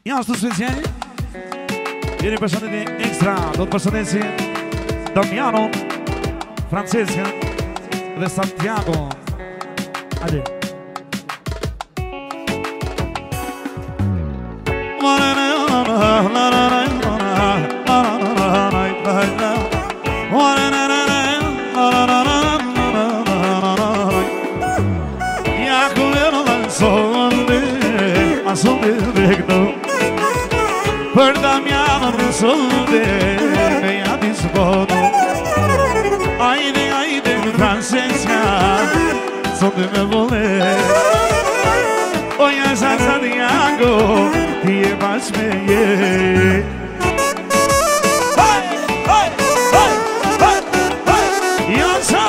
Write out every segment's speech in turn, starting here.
Janë speciali. Jeni përshëndetje ekstra. Do të përshëndesim Damiano, Francesca dhe Santiago. Hajde. Për Damiano në sonde me ja dispono. Ajde, ajde, Francesca, sonde me vole. Oja sa Santiago, ti e bash me je. Hej, hej, hej, hej, hej, Jansa.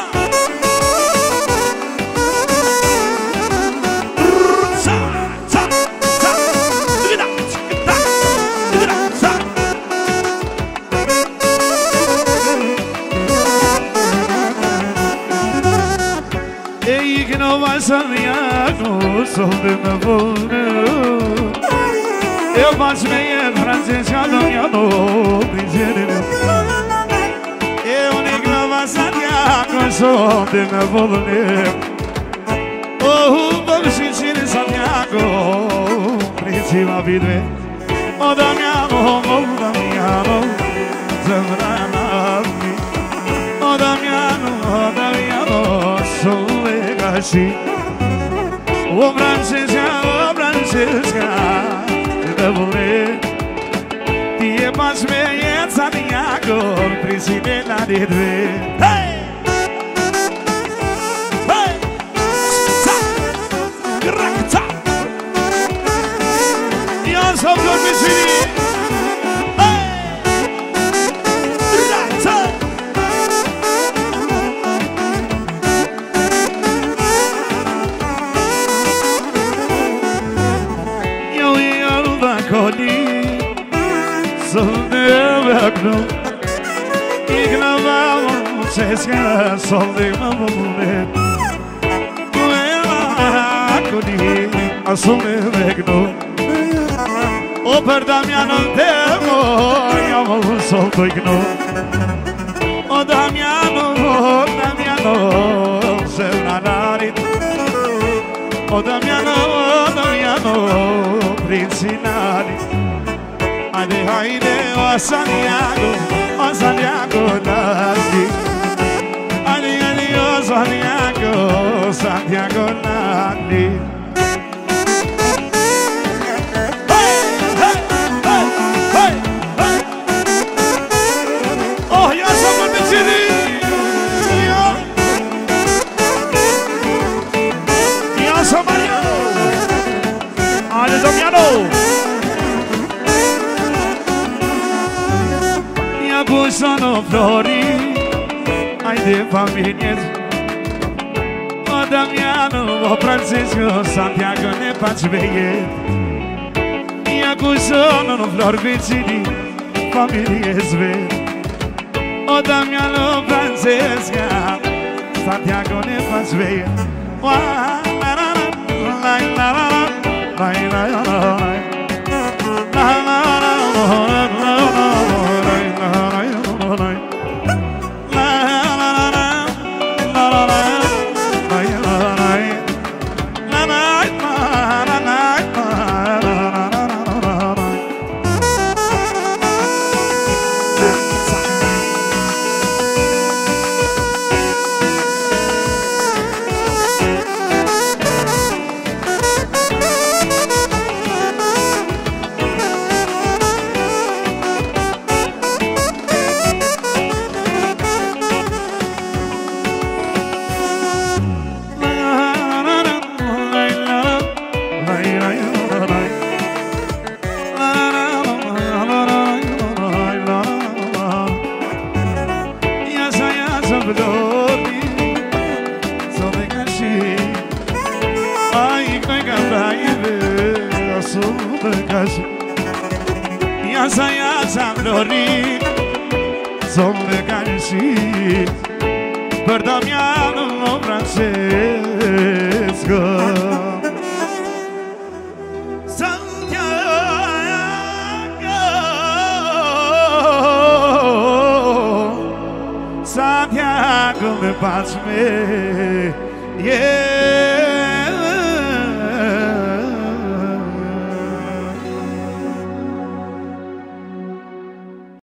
Santiago, sonde me vole. Eu bash me je Francesca, Damiano, prigione. Eu nigrava Santiago, sonde me vole. Oh, babsicine Santiago, principa vidve. Oh Damiano, Zamranami. Oh Damiano, sole gashi. Oh Francesca, te vole. Ti e bash me je Santiago, principella di due. Hey! Hey! Sa! Grakta! Io sono vicini. Hey! Grakta! Sonde Ignorava Francesca, sonde me vole. Quella così, a sonde vegno. O per Damiano temo, io solto igno. O Damiano, sei una rarit. O Damiano, princinali. Haydi haydi o Santiago Nandi. Haydi haydi o Santiago Nandi. Hey, hey, hey, hey, hey. Oh, ya somos vicini. Ya somos Mariano. Haydi Damiano. Sono flori, haydi famiglie. O Damiano, o Francesco, Santiago ne faccio vedere. Io sono flori vicini, famiglie sveglie. O Damiano, Francesca, Santiago ne faccio vedere. Per Damiano, Francesco, Santiago. me pas me jetë.